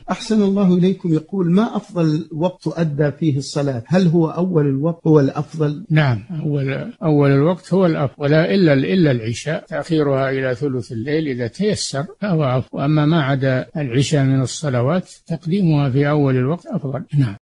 أحسن الله إليكم. يقول: ما أفضل وقت أدى فيه الصلاة؟ هل هو أول الوقت هو الأفضل؟ نعم، أول الوقت هو الأفضل، إلا العشاء، تأخيرها إلى ثلث الليل إذا تيسر فهو أفضل. أما ما عدا العشاء من الصلوات تقديمها في أول الوقت أفضل. نعم.